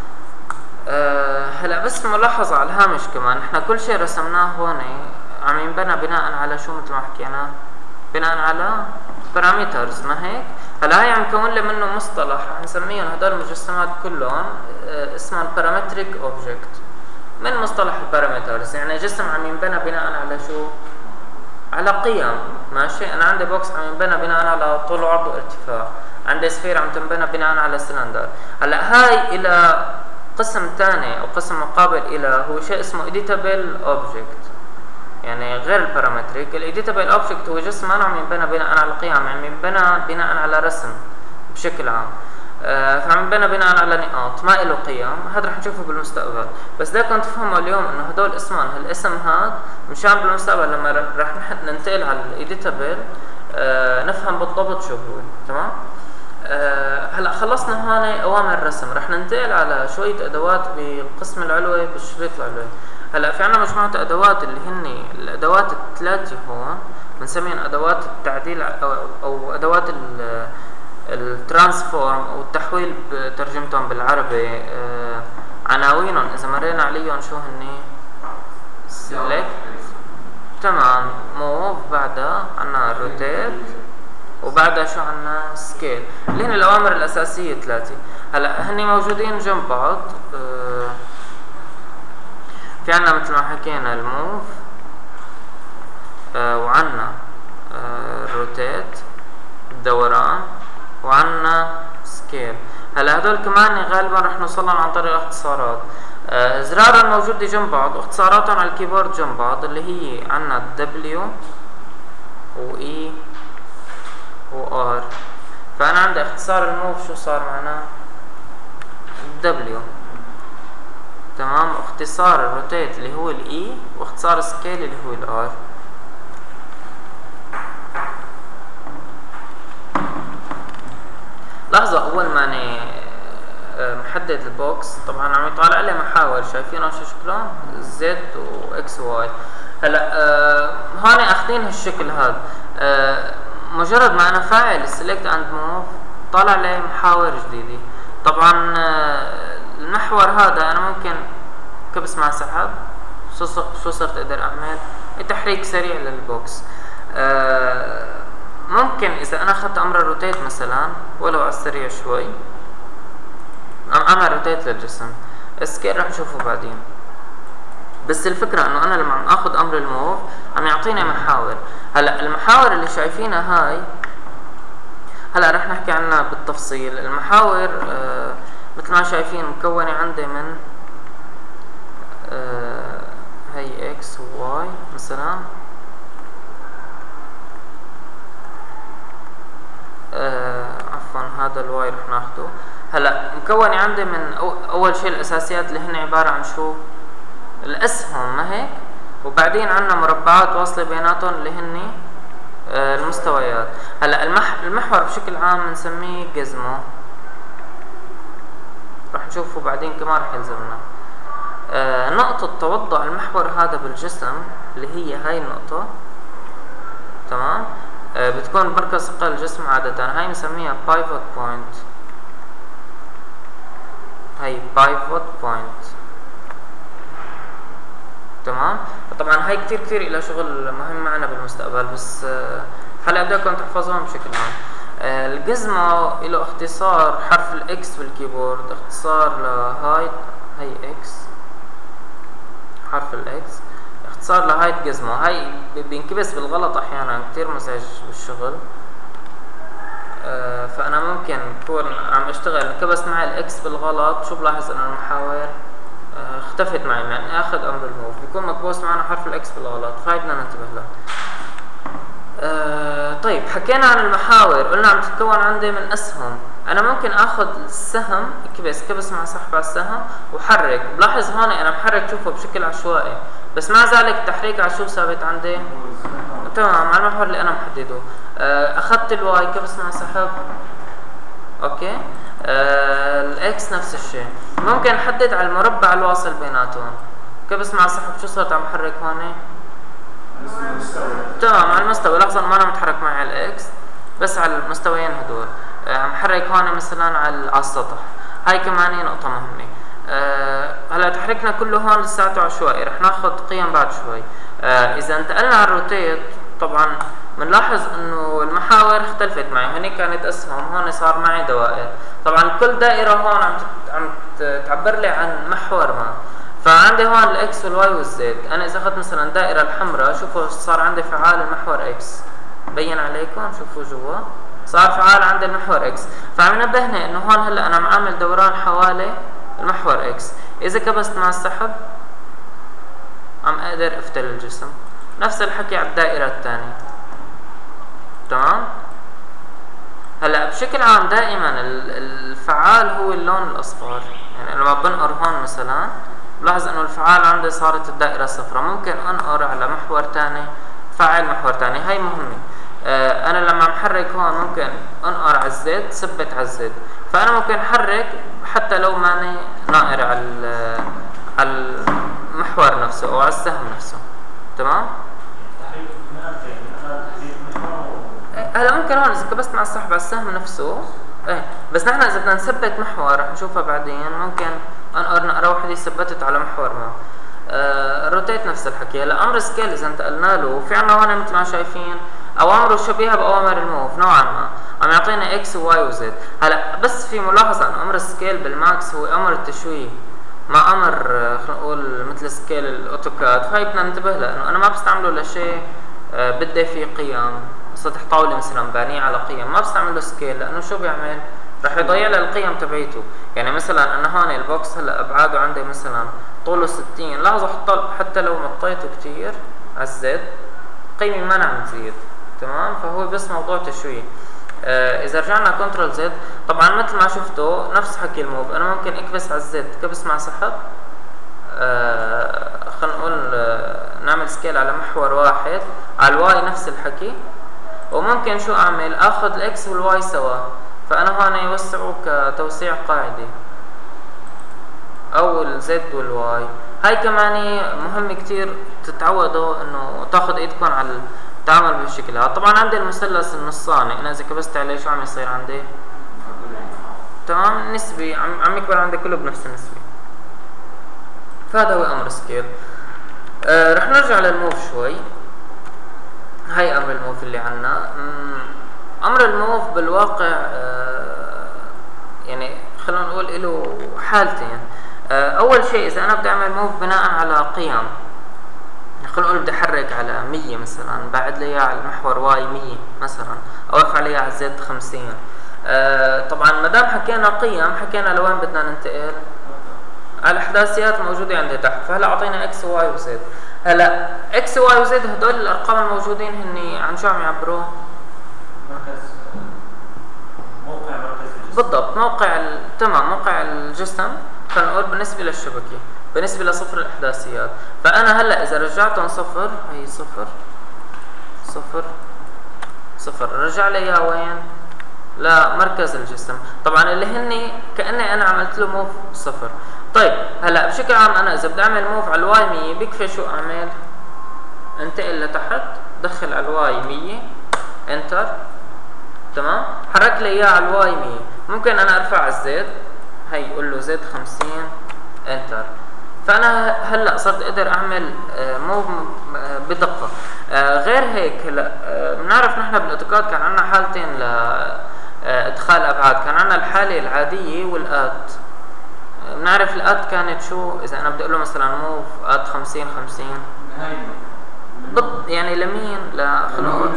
هلا بس ملاحظة على الهامش كمان، احنا كل شيء رسمناه هون عم ينبنى بناء على شو مثل ما حكينا؟ بناء على بارامترز، ما هيك؟ هلا هاي عم كون لي منه مصطلح رح نسميهم هدول المجسمات كلهم اسمهم بارامتريك اوبجكت، من مصطلح البارامترز. يعني جسم عم ينبنى بناء على شو؟ على قيم، ماشي. انا عندي بوكس عم ينبنى بناء على طول وعرض وارتفاع، عندي سفير عم تنبنى بناء على سلندر. هلا هاي الى قسم ثاني او قسم مقابل الى هو شيء اسمه editable object، يعني غير البارامتريك. الاديتابل اوبجكت هو جسم ما عم ينبنى بناء على قيم، عم ينبنى بناء على رسم بشكل عام. فعم ينبنى بناء على نقاط ما له قيم. هذا رح نشوفه بالمستقبل، بس بدكم تفهموا اليوم انه هدول اسمهم هالاسم هذا مشان بالمستقبل لما رح ننتقل على الاديتابل نفهم بالضبط شو هو، تمام. هلا خلصنا هون اوامر الرسم، رح ننتقل على شويه ادوات بالقسم العلوي بالشريط العلوي. هلا في عنا مجموعه ادوات اللي هن الادوات الثلاثه هون بنسميهم ادوات التعديل او ادوات الترانسفورم او التحويل بترجمتهم بالعربي. عناوينهم اذا مرينا عليهم شو هن؟ سيلكت، تمام. موف، بعدها عنا روتيت، وبعدها شو عنا؟ سكيل، اللي هن الاوامر الاساسيه ثلاثه. هلا هن موجودين جنب بعض. في عنا مثل ما حكينا الموف، وعنا الروتيت الدوران، وعنا سكيل. هلا هدول كمان غالبا رح نوصلهم عن طريق اختصارات. زرار الموجودة جنب بعض واختصاراتهم على الكيبورد جنب بعض، اللي هي عنا W و E و R. فأنا عندي اختصار الموف شو صار معنا؟ W، تمام. واختصار الروتيت اللي هو الإي، واختصار السكيل اللي هو الآر. لاحظوا أول ما أنا محدد البوكس طبعا عم يطالع لي محاور، شايفينهم شو شكلهم؟ زد وإكس وواي. هلا هون أخذين هالشكل هذا. مجرد ما أنا فاعل select and move طالع لي محاور جديدة. طبعا المحور هذا أنا ممكن كبس مع سحب شو صرت أقدر أعمل؟ تحريك سريع للبوكس. ممكن إذا أنا أخذت أمر الروتيت مثلا ولو على السريع شوي أعمل روتيت للجسم. السكيل رح نشوفه بعدين، بس الفكرة إنه أنا لما عم آخذ أمر الموف عم يعطيني محاور. هلا المحاور اللي شايفينها هاي هلا رح نحكي عنها بالتفصيل. المحاور مثل ما شايفين مكونة عندي من هي اكس وواي مثلا، عفوا هذا الواي رح ناخده. هلا مكونة عندي من اول شيء الاساسيات اللي هن عبارة عن شو؟ الاسهم، ما هيك؟ وبعدين عندنا مربعات واصلة بيناتهم اللي هن المستويات. هلا المحور بشكل عام بنسميه جزمو، رح نشوفه بعدين كمان رح يلزمنا. نقطة توضع المحور هذا بالجسم اللي هي هاي النقطة، تمام. بتكون مركز ثقل الجسم عادة، هاي بنسميها pivot point. هاي pivot point، تمام. طبعا هاي كتير إلى شغل مهم معنا بالمستقبل، بس هلا بدكم تحفظوهم بشكل عام. الجزمة له اختصار حرف الاكس بالكيبورد، اختصار لهايت، هي اكس حرف الاكس، اختصار لهايت جزمة. هاي بينكبس بالغلط احيانا، كتير مزعج بالشغل. فانا ممكن اكون عم اشتغل انكبس معي الاكس بالغلط، شو بلاحظ انه المحاور اختفت معي يعني اخذ امر الموف بيكون مكبوس معنا حرف الاكس بالغلط، فهي بدنا ننتبه لها. طيب حكينا عن المحاور، قلنا عم تتكون عندي من اسهم. انا ممكن اخذ السهم كبس مع سحب على السهم وحرك. بلاحظ هون انا محرك شوفه بشكل عشوائي، بس مع ذلك التحريك على شو ثابت عندي؟ تمام على المحور اللي انا محدده. اخذت الواي كبس مع سحب، اوكي. الاكس نفس الشيء. ممكن احدد على المربع الواصل بيناتهم، كبس مع سحب شو صرت عم حرك هون؟ تمام على المستوى. لاحظوا ما انا متحرك معي على الاكس بس على المستويين هدول. عم حرك هون مثلا على السطح، هاي كمان هي نقطة مهمة. هلا تحريكنا كله هون لساته عشوائي، رح ناخذ قيم بعد شوي. اذا انتقلنا على الروتيت طبعا بنلاحظ انه المحاور اختلفت معي، هني كانت اسهم، هون صار معي دوائر. طبعا كل دائرة هون عم تعبر لي عن محور ما. فعندي هون الاكس والواي والزد. انا اذا اخذت مثلا الدائرة الحمراء شوفوا صار عندي فعال المحور اكس، بين عليكم شوفوا جوا صار فعال عند المحور اكس. فعم ينبهني انه هون هلا انا عامل دوران حوالي المحور اكس. اذا كبست مع السحب عم اقدر افتل الجسم. نفس الحكي على الدائرة الثانية. تمام. هلا بشكل عام دائما الفعال هو اللون الاصفر، يعني لما بنقر هون مثلا بلاحظ انه الفعال عندي صارت الدائرة صفراء. ممكن انقر على محور ثاني فعل محور ثاني، هاي مهمة. انا لما عم حرك هون ممكن انقر على الزد ثبت على الزد، فانا ممكن احرك حتى لو ماني ناقر على المحور نفسه او على السهم نفسه. تمام. هلا ممكن هون اذا كبست مع السحب على السهم نفسه بس نحن اذا بدنا نثبت محور رح نشوفها بعدين، ممكن انقر نقره وحده ثبتت على محور ما. الروتيت نفس الحكي. هلا امر سكيل اذا انتقلنا له في عندنا هون مثل ما شايفين اوامره شبيهه باوامر الموف نوعا ما، عم يعطينا اكس وواي وزد. هلا بس في ملاحظه ان امر السكيل بالماكس هو امر التشويه، ما امر خلينا نقول مثل سكيل الاوتوكاد، فهي بدنا ننتبه له انه انا ما بستعمله لشيء بدي فيه قيم، سطح طاوله مثلا بانيه على قيم، ما بستعمل له سكيل لانه شو بيعمل؟ رح يضيع لي القيم تبعيته. يعني مثلا انا هون البوكس هلا ابعاده عندي مثلا طوله 60، لاحظوا حتى لو مطيته كثير على الزد قيمه ما عم تزيد. تمام. فهو بس موضوع تشويه. اذا رجعنا كنترول زد طبعا مثل ما شفتوا نفس حكي الموف، انا ممكن اكبس على الزد كبس مع سحب، خلينا نقول نعمل سكيل على محور واحد. على الواي نفس الحكي، وممكن شو اعمل؟ اخذ الاكس والواي سوا، فانا هون يوسعوا كتوسيع قاعدي، او الزد والواي. هاي كمان مهم كتير تتعودوا انه تاخذ ايدكم على التعامل بالشكل هذا. طبعا عندي المثلث النصاني، انا اذا كبست عليه شو عم يصير عندي؟ تمام نسبي، عم يكبر عندي كله بنفس النسبة. فهذا هو امر سكيل. رح نرجع للموف شوي. هاي امر الموف اللي عنا. امر الموف بالواقع يعني خلينا نقول له حالتين. اول شيء اذا انا بدي اعمل موف بناء على قيم، خلينا نقول بدي احرك على 100 مثلا، بعد لي اياه على المحور واي 100 مثلا، او ارفع لي اياه على زد 50. طبعا ما دام حكينا قيم حكينا لوين بدنا ننتقل؟ على الاحداثيات الموجوده عندي تحت. فهلا اعطينا اكس وواي وزد. هلا اكس وواي وزد هدول الارقام الموجودين هن عن شو عم يعبروا؟ موقع مركز الجسم. بالضبط تمام موقع الجسم. خلينا نقول بالنسبه للشبكه، بالنسبه لصفر الاحداثيات. فانا هلا اذا رجعتهم صفر، هي صفر صفر صفر، رجع لي اياه وين؟ لمركز الجسم. طبعا اللي هن كاني انا عملت له موف صفر. طيب هلا بشكل عام انا اذا بدي اعمل موف على الواي 100 بكفي شو اعمل؟ انتقل لتحت، دخل على الواي 100 انتر. تمام. حرك لي اياه على الواي 100. ممكن انا ارفع على الزد، هي قول له زد 50 انتر. فانا هلا صرت اقدر اعمل موف بدقه. غير هيك هلا بنعرف نحن بالاوتوكاد كان عندنا حالتين لادخال ابعاد، كان عندنا الحاله العاديه والات. بنعرف الات كانت شو؟ اذا انا بدي اقول له مثلا موف ات 50 50 يعني لمين؟ خلينا نقول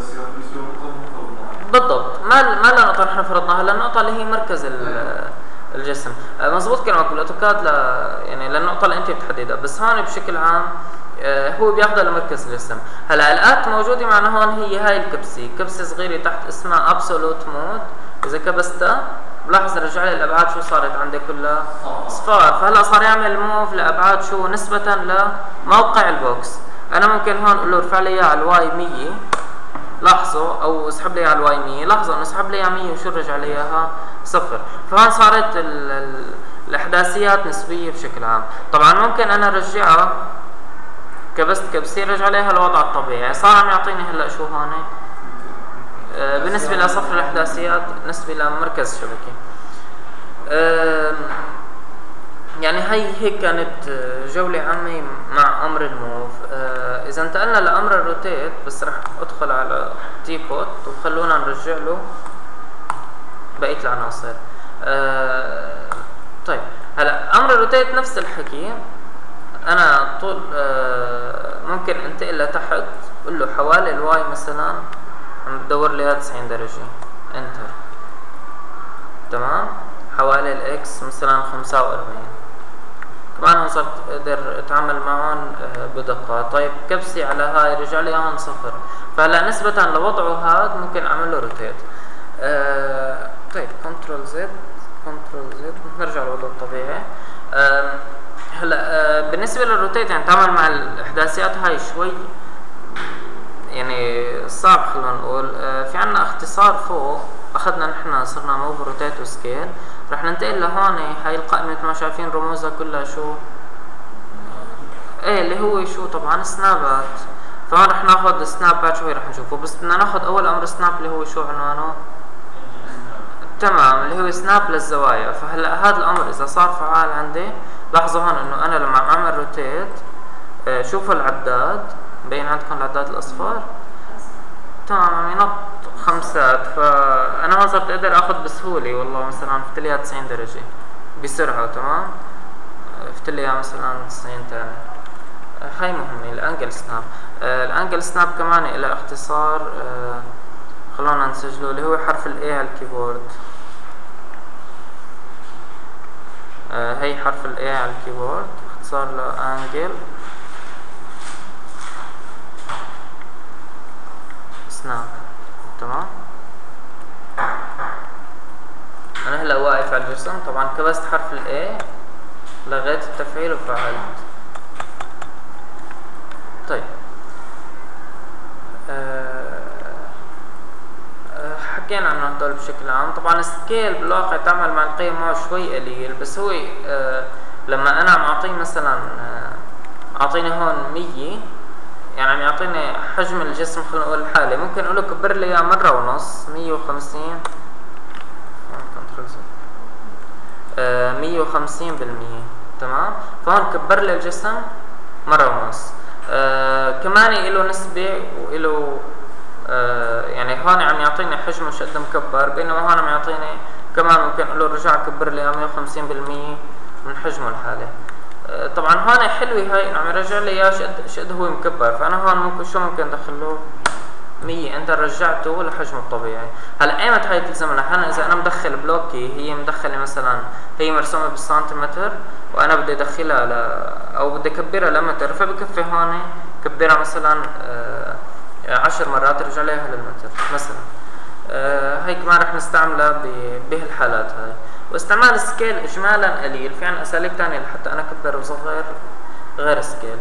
بالضبط ما لها نقطه نحن فرضناها. هلا النقطه اللي هي مركز الجسم. مزبوط كلامك بالاوتوكاد يعني للنقطه اللي انت بتحددها، بس هون بشكل عام هو بياخذها لمركز الجسم. هلا الات موجوده معنا هون هي هاي كبسه صغيره تحت اسمها ابسولوت مود. اذا كبستها بلاحظ رجع لي الابعاد شو صارت عندي كلها صفار. فهلا صار يعمل موف لابعاد شو نسبه لموقع البوكس. انا ممكن هون اقول له ارفع لي اياه على الواي 100، لاحظوا، او اسحب لي على الواي 100، لاحظوا انه اسحب لي اياها 100 وشو رجع لي اياها صفر. فهون صارت الاحداثيات نسبيه بشكل عام. طبعا ممكن انا ارجعها كبست كبسه رجع عليها الوضع الطبيعي. صار عم يعطيني هلا شو هون بالنسبه لصفر الاحداثيات نسبه لمركز الشبكه. يعني هيك كانت جوله عامه مع امر الموف. اذا انتقلنا لامر الروتيت، بس رح ادخل على تيبوت وخلونا نرجع له بقيه العناصر. طيب هلا امر الروتيت نفس الحكي. انا طول ممكن انتقل لتحت قول له حوالي الواي مثلا عم بدور لي 90 درجه، انتر. تمام. حوالي الاكس مثلا 45. كمان هون صرت اقدر اتعامل معهم بدقه. طيب كبسي على هاي رجع لي هون صفر. فهلا نسبه لوضعه هذا ممكن اعمل له روتيت. طيب كنترول زد نرجع للوضع الطبيعي. هلا بالنسبه للروتيت يعني تعمل مع الاحداثيات هاي شوي يعني صعب. خلينا نقول في عنا اختصار فوق اخذنا نحن صرنا موف روتيت وسكيل. رح ننتقل لهون هاي القائمه مثل ما شايفين رموزها كلها شو اللي هو شو طبعا سنابات. فهون رح ناخذ سنابات شوي رح نشوفه، بس بدنا ناخذ اول امر سناب اللي هو شو عنوانه. تمام، اللي هو سناب للزوايا. فهلا هذا الامر اذا صار فعال عندي لاحظوا هون انه انا لما اعمل روتيت شوفوا العداد بين عندكم العداد الاصفر. تمام عم ينط خمسات. فانا هون صرت اقدر اخذ بسهوله والله مثلا فت لي 90 درجه بسرعه. تمام فت لي مثلا 90 ثاني. هاي مهمه الانجل سناب. الانجل سناب كمان له اختصار خلونا نسجله اللي هو حرف الاي على الكيبورد. هي حرف الاي على الكيبورد اختصار لانجل سناب. تمام. انا هلا واقف على الجسم طبعا كبست حرف الاي لغيت التفعيل وفعلت. طيب حكينا عن هدول بشكل عام. طبعا السكيل بالواقع تعمل مع القيم معه شوي قليل، بس هو لما انا عم اعطيه مثلا اعطيني هون 100 يعني عم يعطيني حجم الجسم خلينا نقول الحالي، ممكن اقول له كبر لي اياه مره ونص 150 150%. تمام. فهون كبر لي الجسم مره ونص. كمان له نسبه وله يعني هون عم يعطيني حجمه شد مكبر، بينما هون عم يعطيني كمان ممكن اقول له رجع كبر لي 150% من حجمه الحالي. طبعا هون حلوه هاي انه عم يرجع لي اياه شد هو مكبر. فانا هون ممكن شو ممكن ادخل له 100 انت رجعته لحجمه الطبيعي. هلا ايمت هاي تلزمنا؟ هلا اذا انا مدخل بلوكي هي مدخله مثلا هي مرسومه بالسنتيمتر وانا بدي ادخلها او بدي اكبرها لمتر، فبكفي هون كبرها مثلا 10 مرات رجع لها للمتر مثلا. هي كمان رح نستعملها بهالحالات هاي. واستعمال السكيل اجمالا قليل. في عنا اساليب ثانيه لحتى انا اكبر وصغر غير سكيل.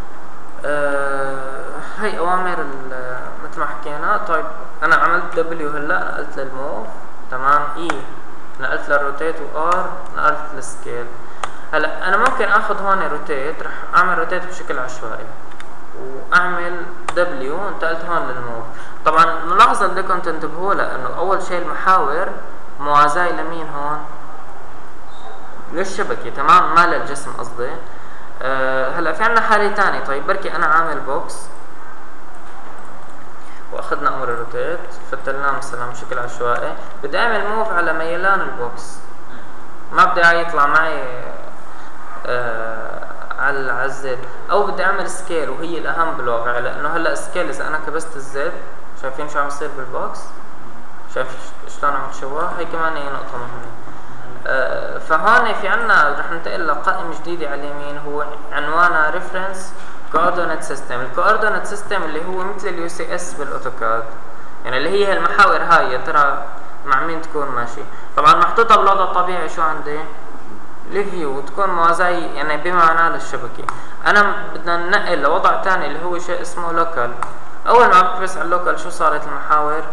هي اوامر مثل ما حكينا. طيب انا عملت دبليو هلا نقلت للموف. تمام. اي نقلت للروتيت وار نقلت للسكيل. هلا انا ممكن اخذ هون روتيت، رح اعمل روتيت بشكل عشوائي واعمل دبليو انتقلت هون للموف. طبعا الملاحظه اللي بدكم تنتبهوا لها انه اول شيء المحاور موازاه لمين هون؟ للشبكه. تمام ما للجسم قصدي. هلا في عنا حاله ثانيه. طيب بركي انا عامل بوكس واخذنا امر الروتيت فتلناه مثلا بشكل عشوائي، بدي اعمل موف على ميلان البوكس، ما بدي يطلع معي على الزد، او بدي اعمل سكيل وهي الاهم بالواقع. لانه هلا سكيل اذا انا كبست الزد شايفين شو عم يصير بالبوكس؟ شايف شلون عم تشوه؟ هي كمان هي نقطه مهمه. فهون في عنا رح ننتقل لقائمة جديدة على اليمين، هو عنوانها ريفرنس كوردينيت سيستم. الكوردينيت سيستم اللي هو مثل اليو سي اس بالاوتوكاد، يعني اللي هي المحاور هاي يا ترى مع مين تكون ماشي. طبعا محطوطة بالوضع الطبيعي شو عندي؟ الفيو تكون موازية يعني بمعنى للشبكة. انا بدنا ننقل لوضع ثاني اللي هو شيء اسمه لوكال. اول ما بتبس على اللوكال شو صارت المحاور؟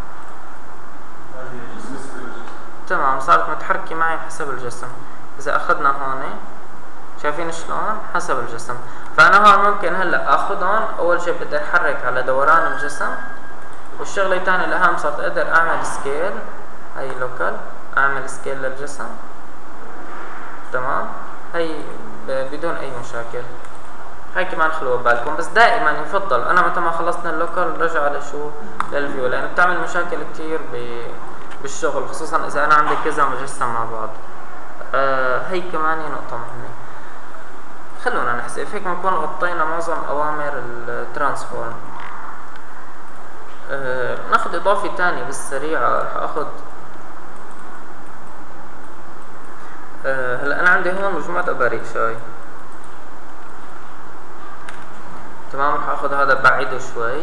تمام، صارت متحركة معي حسب الجسم. اذا اخذنا هون شايفين شلون؟ حسب الجسم. فانا هون ممكن هلا اخذهم، اول شيء بدي احرك على دوران الجسم، والشغله الثانيه الاهم صرت اقدر اعمل سكيل، هي لوكال، اعمل سكيل للجسم. تمام، هي بدون اي مشاكل. هاي كمان خلوها ببالكم، بس دائما يفضل انا متى ما خلصنا اللوكال رجع لشو؟ للفيو، لانه بتعمل مشاكل كثير بالشغل، خصوصا اذا انا عندي كذا مجسم مع بعض. هي كمان نقطة مهمة. خلونا نحسب هيك بنكون غطينا معظم اوامر الترانسفورم. ناخذ اضافة تانية بالسريعة. رح اخذ هلا انا عندي هون مجموعة اباريق شاي. تمام، رح اخذ هذا بعيده شوي.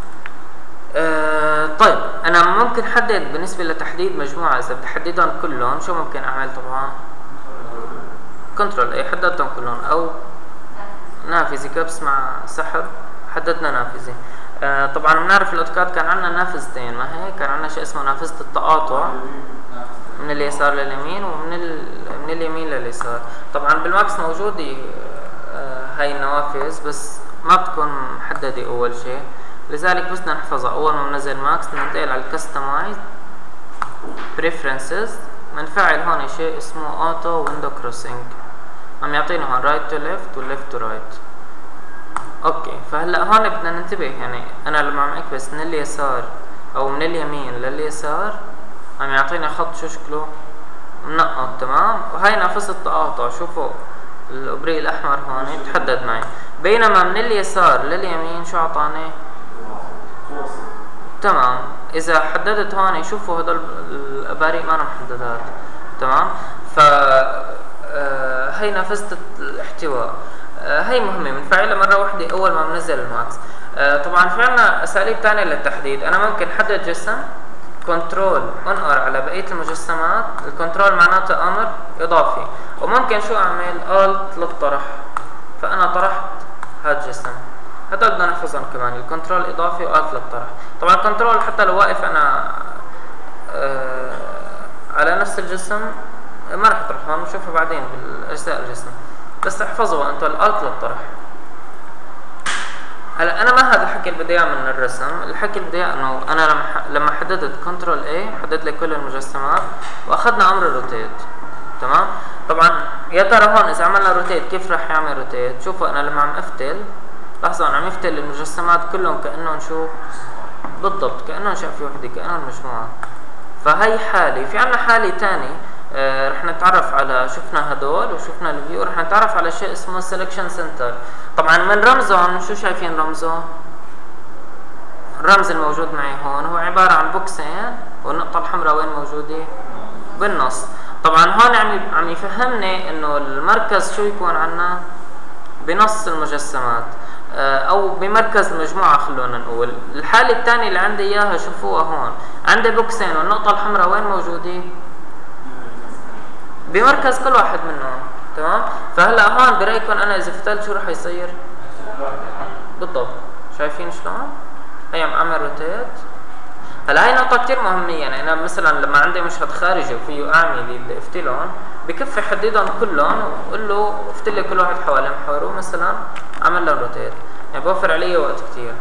طيب انا ممكن حدد بالنسبة لتحديد مجموعة، اذا بدي احددهم كلهم شو ممكن اعمل؟ طبعا كنترول اي، حددتهم كلهم، او نافذة كبس مع سحب، حددنا نافذة. طبعا بنعرف الاوتوكاد كان عندنا نافذتين، ما هيك؟ كان عندنا شيء اسمه نافذة التقاطع من اليسار لليمين من اليمين لليسار. طبعا بالماكس موجودة هاي النوافذ بس ما بتكون محددة اول شيء، لذلك بس بدنا نحفظها. اول ما بننزل ماكس بننتقل على الكستمايز بريفرنسز، بنفعل هون شيء اسمه اوتو ويندو كروسنج، عم يعطينا هون رايت تو ليفت وليفت تو رايت. اوكي، فهلا هون بدنا ننتبه، يعني انا لما عم اكبس من اليسار او من اليمين لليسار عم يعطينا خط شو شكله؟ منقط. تمام، وهي نافذة التقاطع. شوفوا الابريق الاحمر هون تحدد معي، بينما من اليسار لليمين شو اعطاني؟ تمام، اذا حددت هون شوفوا هدول الاباريق ما محددات. تمام، ف هي نافذة الاحتواء. هي مهمة، بنفعلها مرة واحدة اول ما بنزل الماكس. طبعا في عنا اساليب ثانية للتحديد. انا ممكن حدد جسم، كنترول انقر على بقية المجسمات. الكنترول معناته امر اضافي، وممكن شو اعمل؟ الت للطرح، فانا طرحت هذا الجسم. هذا بدنا نحفظهم كمان، الكنترول اضافي والت للطرح. طبعا الكنترول حتى لو واقف انا على نفس الجسم ما رح اطرح، هون بنشوفها بعدين بالاجزاء الجسم، بس احفظوا انتم الالت للطرح. هلا انا ما هذا الحكي اللي بدي اياه من الرسم، الحكي اللي بدي اياه انه انا لما حددت كنترول اي حدد لي كل المجسمات واخذنا امر الروتيت. تمام، طبعا يا ترى هون اذا عملنا روتيت كيف راح يعمل روتيت؟ شوفوا انا لما عم افتل، لاحظوا انا عم يفتل المجسمات كلهم كانهم شو بالضبط؟ كانهم شقفه وحده، كانهم مجموعه. فهي حاله. في عنا حاله ثانيه رح نتعرف على، شفنا هدول وشفنا الفيو، رح نتعرف على شيء اسمه سيلكشن سنتر. طبعا من رمزهم شو شايفين رمزه؟ الرمز الموجود معي هون هو عباره عن بوكسين، والنقطه الحمراء وين موجوده؟ بالنص. طبعا هون عم يفهمني انه المركز شو يكون عنا؟ بنص المجسمات او بمركز المجموعه. خلونا نقول الحاله الثانيه اللي عندي اياها، شوفوها هون عندي بوكسين والنقطه الحمراء وين موجوده؟ بمركز كل واحد منهم. تمام، فهلا هون برايكم انا اذا فتلت شو رح يصير؟ بالضبط، شايفين شلون؟ هي عم اعمل روتيت. هلا هي نقطة كثير مهمة، يعني انا مثلا لما عندي مشهد خارجي وفيه اعمل اللي افتلهم بكفي حددهم كلهم واقول له افتل لي كل واحد حوالي محوره، مثلا عمل له روتيت، يعني بوفر علي وقت كثير.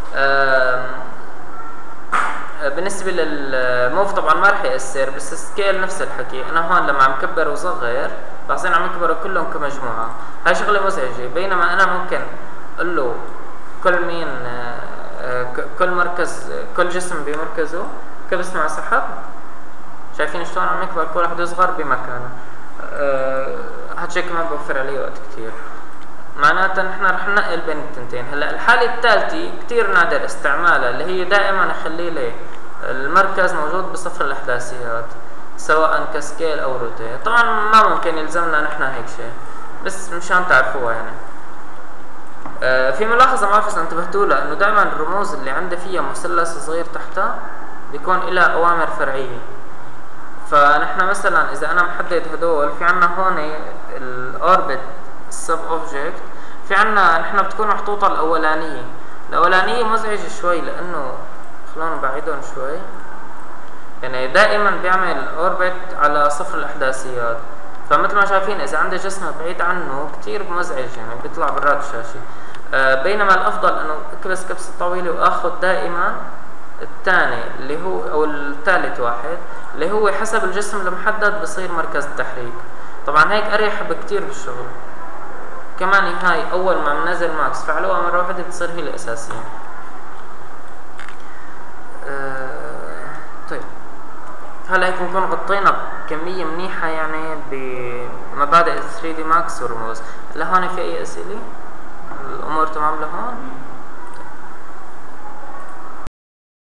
بالنسبة للموف طبعا ما رح يأثر، بس السكيل نفس الحكي. انا هون لما عم كبر وصغر لاحظين عم يكبروا كلهم كمجموعة، هاي شغلة مزعجة. بينما انا ممكن اقول له كل مين كل مركز، كل جسم بمركزه، كبس مع سحب، شايفين شلون عم يكبر كل واحد يصغر بمكانه. هاد الشيء كمان بوفر عليه وقت كثير. معناتها نحن رح ننقل بين التنتين. هلا الحالة الثالثة كثير نادر استعمالها، اللي هي دائما اخلي لي المركز موجود بصفر الاحداثيات. سواء كسكيل او روتيت. طبعا ما ممكن يلزمنا نحن هيك شيء، بس مشان تعرفوها يعني. في ملاحظة ما بعرف إذا انتبهتوا لها، انه دائما الرموز اللي عندي فيها مثلث صغير تحتها بيكون لها اوامر فرعية. فنحن مثلا اذا انا محدد هدول، في عنا هون الاوربت السب اوبجكت، في عنا نحن بتكون محطوطة الاولانية مزعجة شوي، لانه خلونا نبعدهم شوي. يعني دائما بيعمل اوربت على صفر الاحداثيات، فمثل ما شايفين اذا عندي جسم بعيد عنه كتير مزعج، يعني بيطلع برات الشاشة. بينما الافضل انه اكبس كبسة طويلة واخذ دائما الثاني اللي هو او الثالث واحد اللي هو حسب الجسم المحدد بصير مركز التحريك. طبعا هيك اريح بكتير بالشغل. كمان هاي اول ما بنزل ماكس فعلوها مرة واحدة بتصير هي الاساسية. طيب هلا هيك بنكون غطينا كمية منيحة يعني بمبادئ 3D ماكس والرموز. هلا هون في اي اسئلة؟ الامور تمام لهون؟